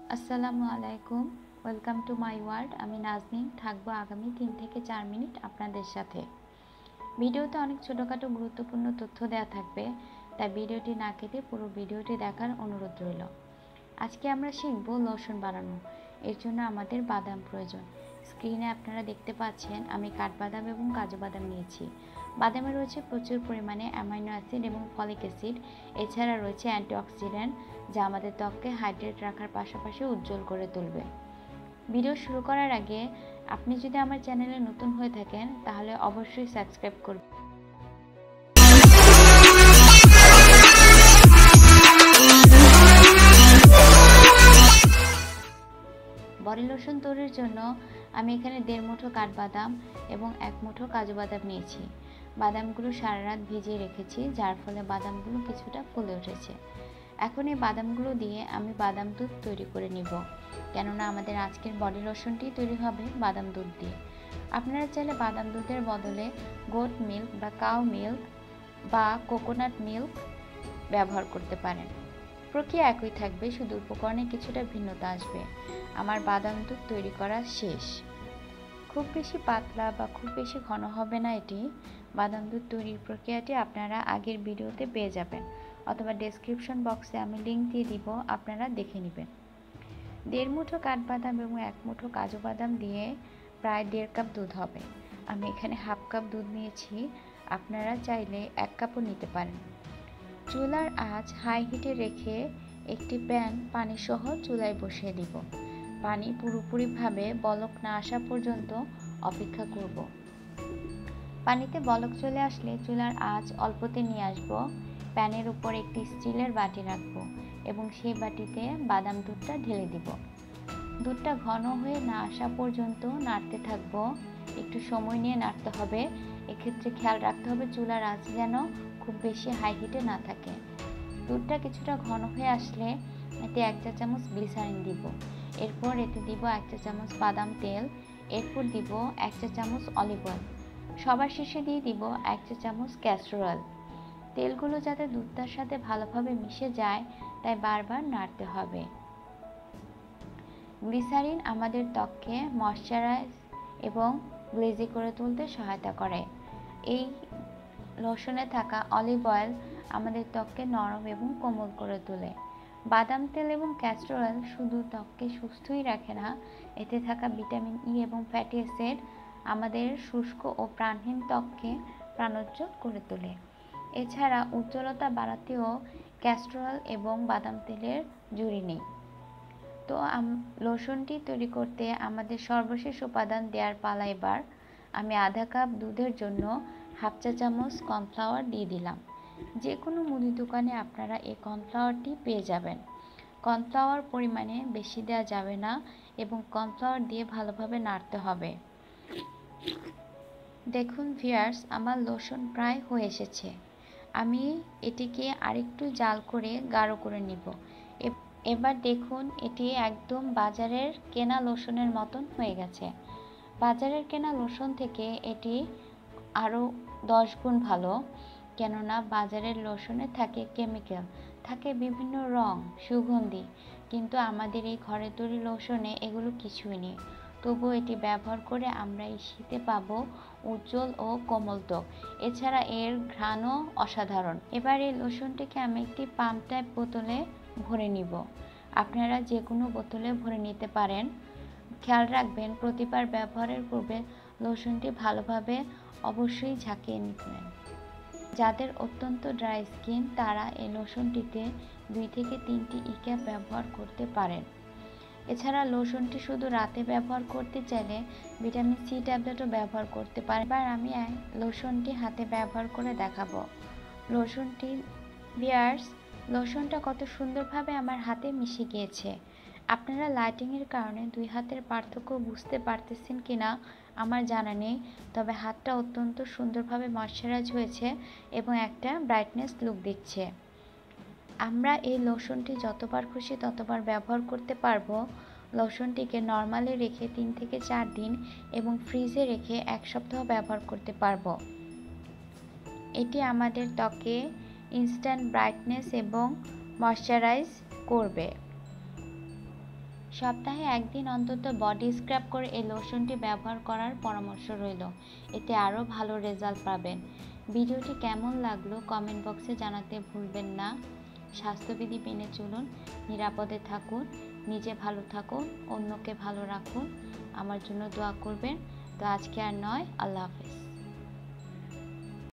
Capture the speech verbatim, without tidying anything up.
আসসালামু আলাইকুম, welcome to my world. আমি নাজনীন থাকবো আগামী তিন থেকে চার মিনিট আপনাদের সাথে। ভিডিওতে অনেক ছোটোখাটো গুরুত্বপূর্ণ তথ্য দেওয়া থাকবে, তাই ভিডিওটি না কেটে পুরো ভিডিওটি দেখার অনুরোধ রইল। আজকে আমরা শিখব লোশন বানানো। এর জন্য আমাদের বাদাম প্রয়োজন। স্ক্রিনে আপনারা দেখতে পাচ্ছেন আমি কাঠবাদাম এবং কাজু বাদাম নিয়েছি। বাদামে রয়েছে প্রচুর পরিমাণে অ্যামাইনো অ্যাসিড এবং ফলিক অ্যাসিড, এছাড়া রয়েছে অ্যান্টিঅক্সিডেন্ট, যা আমাদের ত্বককে হাইড্রেট রাখার পাশাপাশি উজ্জ্বল করে তুলবে। ভিডিও শুরু করার আগে আপনি যদি আমার চ্যানেলে নতুন হয়ে থাকেন তাহলে অবশ্যই সাবস্ক্রাইব করবেন। বডি লোশন তৈরির জন্য আমি এখানে দেড় মুঠো কাঠবাদাম এবং এক মুঠো কাজু বাদাম নিয়েছি। বাদামগুলো সারা রাত ভিজিয়ে রেখেছি, যার ফলে বাদামগুলো কিছুটা ফুলে উঠেছে। এখন এই বাদামগুলো দিয়ে আমি বাদাম দুধ তৈরি করে নিব, কেননা আমাদের আজকের বডি লোশনটি তৈরি হবে বাদাম দুধ দিয়ে। আপনারা চাইলে বাদাম দুধের বদলে গোট মিল্ক বা কাউ মিল্ক বা কোকোনাট মিল্ক ব্যবহার করতে পারেন। প্রক্রিয়া একই থাকবে, শুধু উপকরণে কিছুটা ভিন্নতা আসবে। আমার বাদাম দুধ তৈরি করা শেষ। খুব বেশি পাতলা বা খুব বেশি ঘন হবে না এটি। বাদাম দুধ তৈরির প্রক্রিয়াটি আপনারা আগের ভিডিওতে পেয়ে যাবেন, অথবা ডেসক্রিপশন বক্সে আমি লিঙ্ক দিয়ে দিব, আপনারা দেখে নেবেন। দেড় মুঠো কাঠবাদাম এবং এক মুঠো কাজু বাদাম দিয়ে প্রায় দেড় কাপ দুধ হবে। আমি এখানে হাফ কাপ দুধ নিয়েছি, আপনারা চাইলে এক কাপও নিতে পারেন। চুলার আঁচ হাই হিটে রেখে একটি প্যান পানি সহ চুলায় বসিয়ে দিব। পানি পুরোপুরিভাবে বলক না আসা পর্যন্ত অপেক্ষা করব। পানিতে বলক চলে আসলে চুলার আঁচ অল্পতে নিয়ে আসব। প্যানের উপর একটি স্টিলের বাটি রাখব এবং সেই বাটিতে বাদাম দুধটা ঢেলে দিব। দুধটা ঘন হয়ে না আসা পর্যন্ত নাড়তে থাকব। একটু সময় নিয়ে নাড়তে হবে। এক্ষেত্রে খেয়াল রাখতে হবে চুলার আঁচ যেন খুব বেশি হাই হিটে না থাকে। দুধটা কিছুটা ঘন হয়ে আসলে এতে এক চা চামচ গ্লিসারিন দিব। এরপর এতে দিব এক চা চামচ বাদাম তেল। এরপর দিব এক চা চামচ অলিভ অয়েল। সবার শেষে দিয়ে দিব এক চা চামচ ক্যাস্টর অয়েল। তেলগুলো যাতে দুধটার সাথে ভালোভাবে মিশে যায় তাই বারবার নাড়তে হবে। গ্লিসারিন আমাদের ত্বককে ময়শ্চারাইজ এবং গ্লেজি করে তুলতে সহায়তা করে। এই লোশনে থাকা অলিভ অয়েল আমাদের ত্বককে নরম এবং কোমল করে তোলে। বাদাম তেল এবং ক্যাস্টর অয়েল শুধু ত্বককে সুস্থই রাখে না, এতে থাকা ভিটামিন ই এবং ফ্যাটি অ্যাসিড আমাদের শুষ্ক ও প্রাণহীন ত্বককে প্রাণোজ্জ্বল করে তোলে। এছাড়া উজ্জ্বলতা বাড়াতেও ক্যাস্টর অয়েল এবং বাদাম তেলের জুড়ি নেই। তো লোশনটি তৈরি করতে আমাদের সর্বশেষ উপাদান দেওয়ার পালা। এবার আমি আধা কাপ দুধের জন্য হাফ চা চামচ কর্নফ্লাওয়ার দিয়ে দিলাম। যে কোনো মুদি দোকানে আপনারা এই কর্নফ্লাওয়ারটি পেয়ে যাবেন। কর্নফ্লাওয়ার পরিমাণে বেশি দেওয়া যাবে না এবং কর্নফ্লাওয়ার দিয়ে ভালোভাবে নাড়তে হবে। দেখুন ভিউয়ার্স, আমার লোশন প্রায় হয়ে এসেছে। আমি এটিকে আরেকটু জাল করে গাঢ় করে নিব। এবার দেখুন এটি একদম বাজারের কেনা লোশনের মতন হয়ে গেছে। বাজারের কেনা লোশন থেকে এটি আরও দশ গুণ ভালো, কেননা বাজারের লোশনে থাকে কেমিক্যাল, থাকে বিভিন্ন রং, সুগন্ধি, কিন্তু আমাদের এই ঘরে তৈরি লোশনে এগুলো কিছুই নেই। তবুও এটি ব্যবহার করে আমরা এই শীতে পাবো উজ্জ্বল ও কোমল ত্বক। এছাড়া এর ঘ্রাণও অসাধারণ। এবার এই লোশনটিকে আমি একটি পাম্প টাইপ বোতলে ভরে নিব। আপনারা যে কোনো বোতলে ভরে নিতে পারেন। খেয়াল রাখবেন প্রতিবার ব্যবহারের পূর্বে লোশনটি ভালোভাবে অবশ্যই ঝাঁকিয়ে নেবেন। যাদের অত্যন্ত ড্রাই স্কিন তারা এই লোশনটিতে দুই থেকে তিনটি ই ক্যাপ ব্যবহার করতে পারেন। এছাড়া লোশনটি শুধু রাতে ব্যবহার করতে চাইলে ভিটামিন সি ট্যাবলেটও ব্যবহার করতে পারেন। এবার আমি লোশনটি হাতে ব্যবহার করে দেখাবো। লোশনটি ভিউয়ার্স, লোশনটা কত সুন্দরভাবে আমার হাতে মিশে গিয়েছে। আপনারা লাইটিংয়ের কারণে দুই হাতের পার্থক্য বুঝতে পারতেছেন কিনা আমার জানা নেই, তবে হাতটা অত্যন্ত সুন্দরভাবে ময়শ্চারাইজ হয়েছে এবং একটা ব্রাইটনেস লুক দিচ্ছে। আমরা এই লোশনটি যতবার খুশি ততবার ব্যবহার করতে পারবো। লোশনটিকে নর্মালে রেখে তিন থেকে চার দিন এবং ফ্রিজে রেখে এক সপ্তাহ ব্যবহার করতে পারবো। এটি আমাদের ত্বকে ইনস্ট্যান্ট ব্রাইটনেস এবং ময়শ্চারাইজ করবে। সপ্তাহে একদিন অন্তত বডি স্ক্রাব করে এই লোশনটি ব্যবহার করার পরামর্শ রইল। এতে আরও ভালো রেজাল্ট পাবেন। ভিডিওটি কেমন লাগলো কমেন্ট বক্সে জানাতে ভুলবেন না। স্বাস্থ্যবিধি মেনে চলুন, নিরাপদে থাকুন, নিজে ভালো থাকুন, অন্যকে ভালো রাখুন। আমার জন্য দোয়া করবেন। তো আজকে আর নয়, আল্লাহ হাফেজ।